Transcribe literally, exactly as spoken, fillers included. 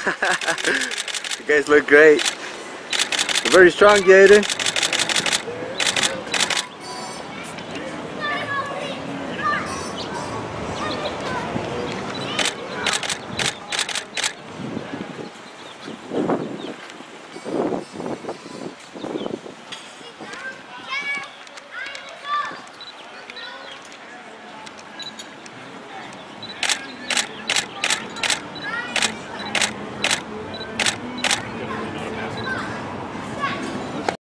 You guys look great. You're very strong, Jaden.